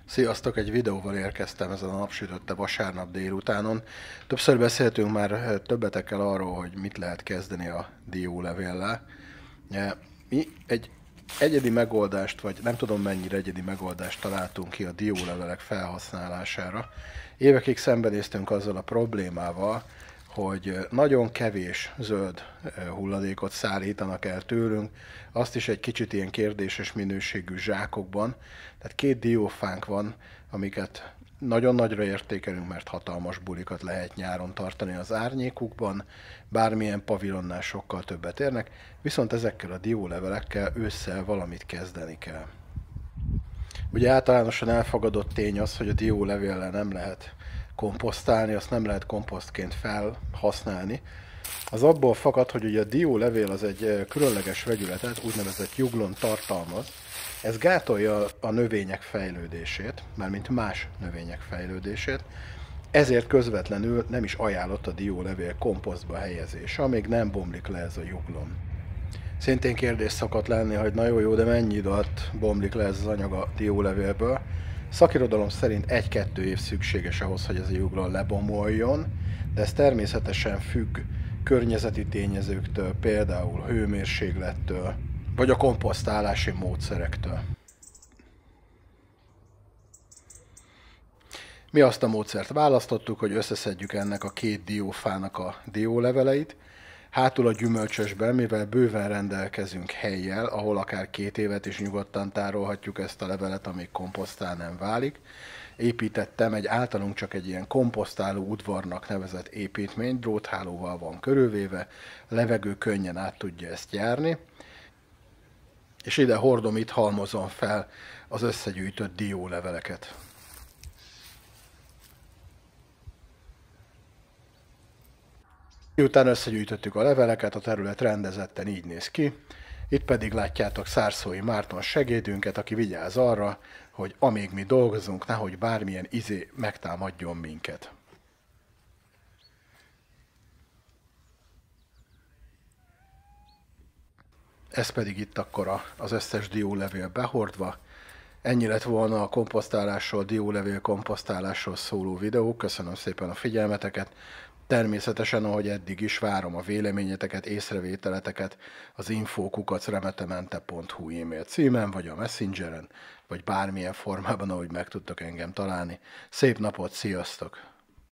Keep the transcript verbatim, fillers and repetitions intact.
Sziasztok! Egy videóval érkeztem ezen a napsütötte vasárnap délutánon. Többször beszéltünk már többetekkel arról, hogy mit lehet kezdeni a diólevéllel. Mi egy egyedi megoldást, vagy nem tudom mennyire egyedi megoldást találtunk ki a diólevelek felhasználására. Évekig szembenéztünk azzal a problémával, hogy nagyon kevés zöld hulladékot szállítanak el tőlünk, azt is egy kicsit ilyen kérdéses minőségű zsákokban. Tehát két diófánk van, amiket nagyon nagyra értékelünk, mert hatalmas bulikat lehet nyáron tartani az árnyékukban, bármilyen pavilonnál sokkal többet érnek, viszont ezekkel a diólevelekkel ősszel valamit kezdeni kell. Ugye általánosan elfogadott tény az, hogy a diólevéllel nem lehet komposztálni, azt nem lehet komposztként felhasználni. Az abból fakad, hogy ugye a diólevél az egy különleges vegyületet, úgynevezett juglon tartalmaz. Ez gátolja a növények fejlődését, mármint más növények fejlődését, ezért közvetlenül nem is ajánlott a diólevél komposztba helyezése, amíg nem bomlik le ez a juglon. Szintén kérdés szokott lenni, hogy na jó, jó, de mennyi idő alatt bomlik le ez az anyag a diólevélből. Szakirodalom szerint egy-kettő év szükséges ahhoz, hogy ez a juglon lebomoljon, de ez természetesen függ környezeti tényezőktől, például hőmérséklettől, vagy a komposztálási módszerektől. Mi azt a módszert választottuk, hogy összeszedjük ennek a két diófának a dióleveleit. Hátul a gyümölcsösben, mivel bőven rendelkezünk hellyel, ahol akár két évet is nyugodtan tárolhatjuk ezt a levelet, amíg komposztál nem válik, építettem egy általunk csak egy ilyen komposztáló udvarnak nevezett építményt, dróthálóval van körülvéve, a levegő könnyen át tudja ezt járni, és ide hordom, itt halmozom fel az összegyűjtött dióleveleket. Miután összegyűjtöttük a leveleket, a terület rendezetten így néz ki. Itt pedig látjátok Szárszói Márton segédünket, aki vigyáz arra, hogy amíg mi dolgozunk, nehogy bármilyen izé megtámadjon minket. Ez pedig itt akkor az összes diólevél behordva. Ennyi lett volna a komposztálásról, diólevél komposztálásról szóló videó. Köszönöm szépen a figyelmeteket. Természetesen, ahogy eddig is, várom a véleményeteket, észrevételeteket az info kukac remetemente pont hu e-mail címen, vagy a Messengeren, vagy bármilyen formában, ahogy meg tudtok engem találni. Szép napot, sziasztok!